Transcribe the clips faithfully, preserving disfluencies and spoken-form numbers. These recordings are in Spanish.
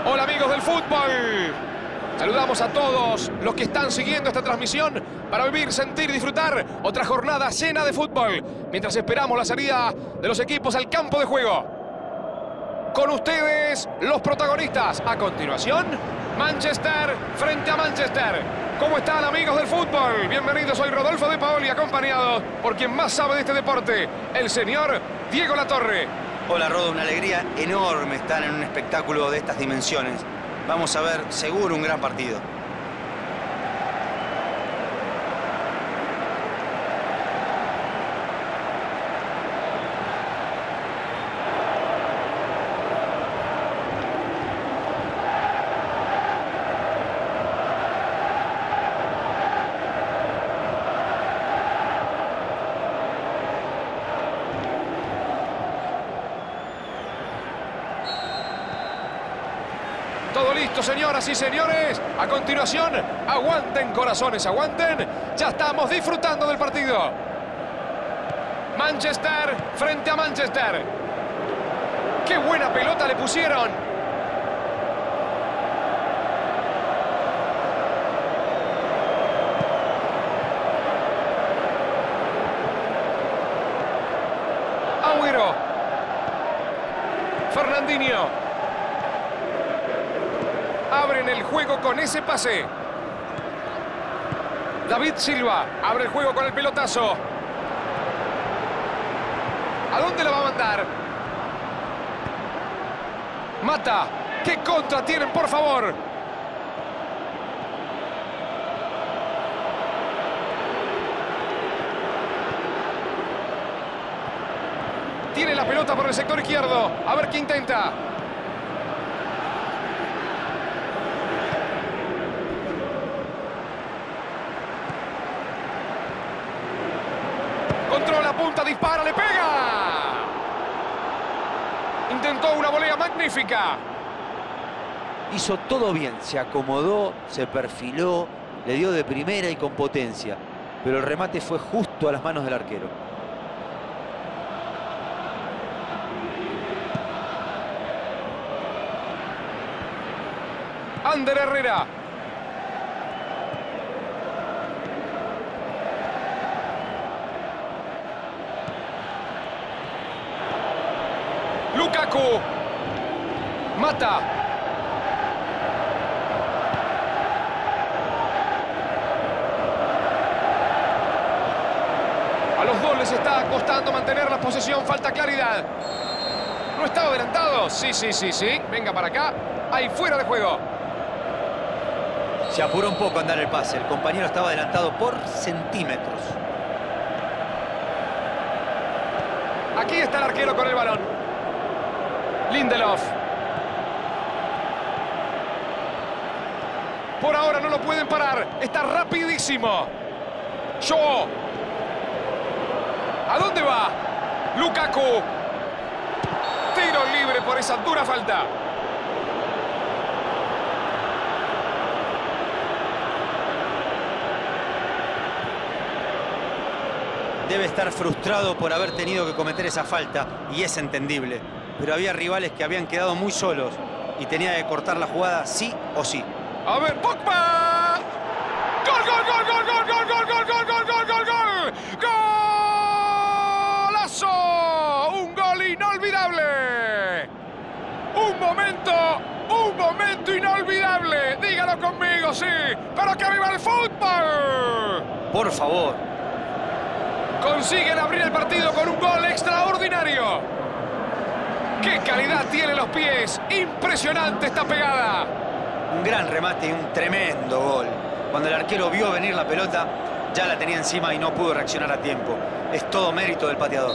Hola amigos del fútbol. Saludamos a todos los que están siguiendo esta transmisión para vivir, sentir y disfrutar otra jornada llena de fútbol, mientras esperamos la salida de los equipos al campo de juego. Con ustedes, los protagonistas. A continuación, Manchester frente a Manchester. ¿Cómo están amigos del fútbol? Bienvenidos, soy Rodolfo de Paoli, acompañado por quien más sabe de este deporte, el señor Diego Latorre. Hola Rodo, una alegría enorme estar en un espectáculo de estas dimensiones. Vamos a ver seguro un gran partido. Todo listo, señoras y señores. A continuación, aguanten corazones, aguanten. Ya estamos disfrutando del partido. Manchester frente a Manchester. ¡Qué buena pelota le pusieron! Agüero. Fernandinho. Abren el juego con ese pase. David Silva abre el juego con el pelotazo. ¿A dónde la va a mandar? Mata. ¿Qué contra tienen, por favor? Tiene la pelota por el sector izquierdo. A ver qué intenta. Controla, punta, dispara, le pega. Intentó una volea magnífica. Hizo todo bien, se acomodó, se perfiló, le dio de primera y con potencia. Pero el remate fue justo a las manos del arquero. Ander Herrera. Lukaku. Mata. A los dos les está costando mantener la posesión. Falta claridad. ¿No estaba adelantado? Sí, sí, sí, sí. Venga para acá. Ahí fuera de juego. Se apuró un poco a andar el pase. El compañero estaba adelantado por centímetros. Aquí está el arquero con el balón. Lindelof. Por ahora no lo pueden parar. Está rapidísimo. Shaw. ¿A dónde va? Lukaku. Tiro libre por esa dura falta. Debe estar frustrado por haber tenido que cometer esa falta, y es entendible. Pero había rivales que habían quedado muy solos y tenía que cortar la jugada sí o sí. A ver, Pogba. ¡Gol, gol, gol, gol, gol, gol, gol, gol, gol, gol, gol, gol, gol! ¡Golazo! ¡Un gol inolvidable! ¡Un momento, un momento inolvidable! Dígalo conmigo, sí. ¡Pero que viva el fútbol! Por favor. Consiguen abrir el partido con un gol extraordinario. ¡Qué calidad tiene los pies! ¡Impresionante esta pegada! Un gran remate y un tremendo gol. Cuando el arquero vio venir la pelota, ya la tenía encima y no pudo reaccionar a tiempo. Es todo mérito del pateador.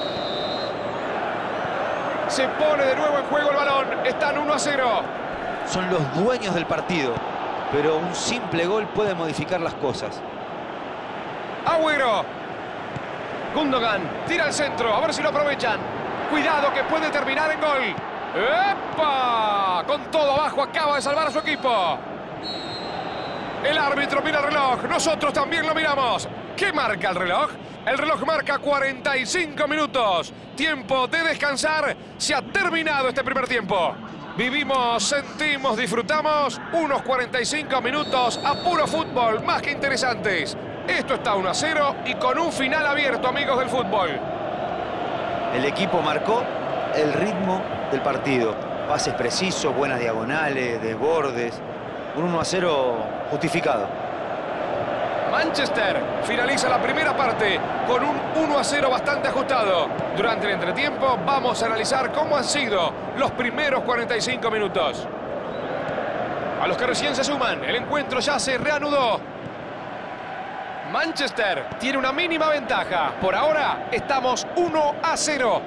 Se pone de nuevo en juego el balón. Están uno a cero. Son los dueños del partido, pero un simple gol puede modificar las cosas. Agüero. Gundogan tira al centro. A ver si lo aprovechan. Cuidado que puede terminar en gol. ¡Epa! Con todo abajo acaba de salvar a su equipo. El árbitro mira el reloj. Nosotros también lo miramos. ¿Qué marca el reloj? El reloj marca cuarenta y cinco minutos. Tiempo de descansar. Se ha terminado este primer tiempo. Vivimos, sentimos, disfrutamos unos cuarenta y cinco minutos a puro fútbol, más que interesantes. Esto está uno a cero y con un final abierto, amigos del fútbol. El equipo marcó el ritmo del partido. Pases precisos, buenas diagonales, desbordes. Un uno a cero justificado. Manchester finaliza la primera parte con un uno a cero bastante ajustado. Durante el entretiempo vamos a analizar cómo han sido los primeros cuarenta y cinco minutos. A los que recién se suman, el encuentro ya se reanudó. Manchester tiene una mínima ventaja. Por ahora estamos uno a cero.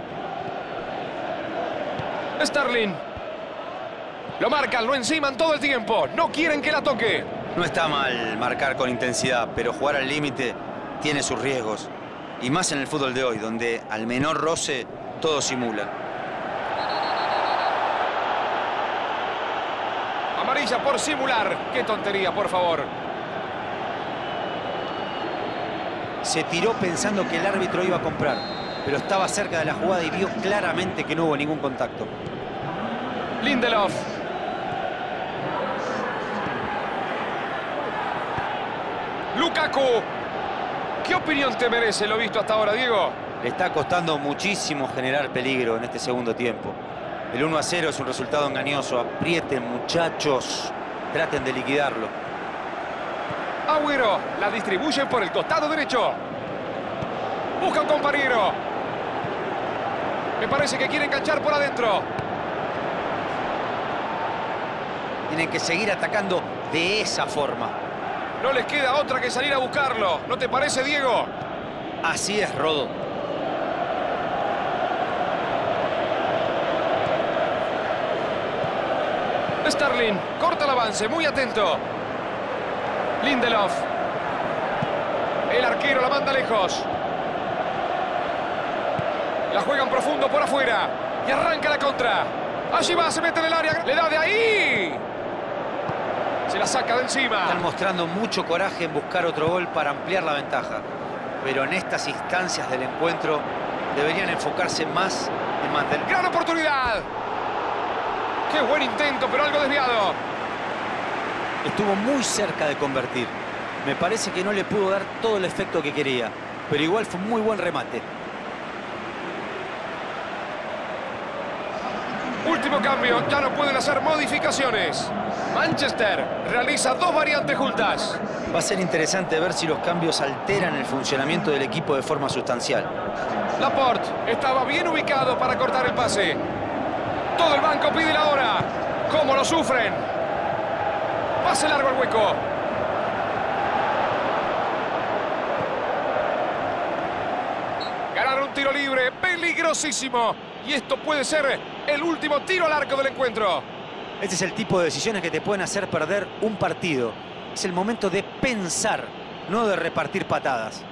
Sterling. Lo marcan, lo enciman todo el tiempo. No quieren que la toque. No está mal marcar con intensidad, pero jugar al límite tiene sus riesgos. Y más en el fútbol de hoy, donde al menor roce todos simulan. Amarilla por simular. Qué tontería, por favor. Se tiró pensando que el árbitro iba a comprar, pero estaba cerca de la jugada y vio claramente que no hubo ningún contacto. Lindelof. Lukaku. ¿Qué opinión te merece lo visto hasta ahora, Diego? Le está costando muchísimo generar peligro en este segundo tiempo. El uno a cero es un resultado engañoso. Aprieten, muchachos. Traten de liquidarlo. Agüero la distribuye por el costado derecho. Busca un compañero. Me parece que quiere enganchar por adentro. Tienen que seguir atacando de esa forma. No les queda otra que salir a buscarlo. ¿No te parece, Diego? Así es, Rodo. Sterling corta el avance, muy atento. Lindelof. El arquero la manda lejos. La juegan profundo por afuera. Y arranca la contra. Allí va, se mete en el área. Le da de ahí. Se la saca de encima. Están mostrando mucho coraje en buscar otro gol para ampliar la ventaja. Pero en estas instancias del encuentro deberían enfocarse más en mantener. ¡Gran oportunidad! ¡Qué buen intento, pero algo desviado! Estuvo muy cerca de convertir. Me parece que no le pudo dar todo el efecto que quería. Pero igual fue un muy buen remate. Último cambio, ya no pueden hacer modificaciones. Manchester realiza dos variantes juntas. Va a ser interesante ver si los cambios alteran el funcionamiento del equipo de forma sustancial. Laporte estaba bien ubicado para cortar el pase. Todo el banco pide la hora. ¿Cómo lo sufren? Pase largo al hueco. Ganaron un tiro libre, peligrosísimo. Y esto puede ser el último tiro al arco del encuentro. Este es el tipo de decisiones que te pueden hacer perder un partido. Es el momento de pensar, no de repartir patadas.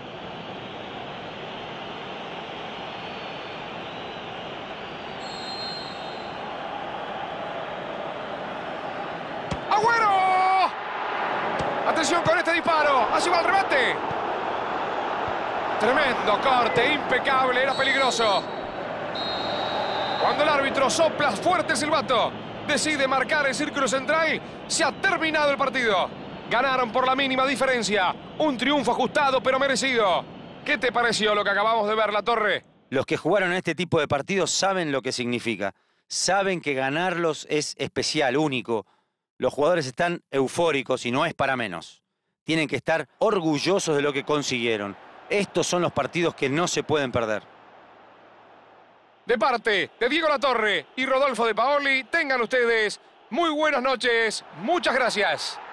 ¡Agüero! Atención con este disparo. Así va el remate. Tremendo corte, impecable, era peligroso. Cuando el árbitro sopla fuerte el silbato, decide marcar el círculo central, se ha terminado el partido. Ganaron por la mínima diferencia. Un triunfo ajustado pero merecido. ¿Qué te pareció lo que acabamos de ver, La Torre? Los que jugaron en este tipo de partidos saben lo que significa. Saben que ganarlos es especial, único. Los jugadores están eufóricos y no es para menos. Tienen que estar orgullosos de lo que consiguieron. Estos son los partidos que no se pueden perder. De parte de Diego La Torre y Rodolfo De Paoli, tengan ustedes muy buenas noches. Muchas gracias.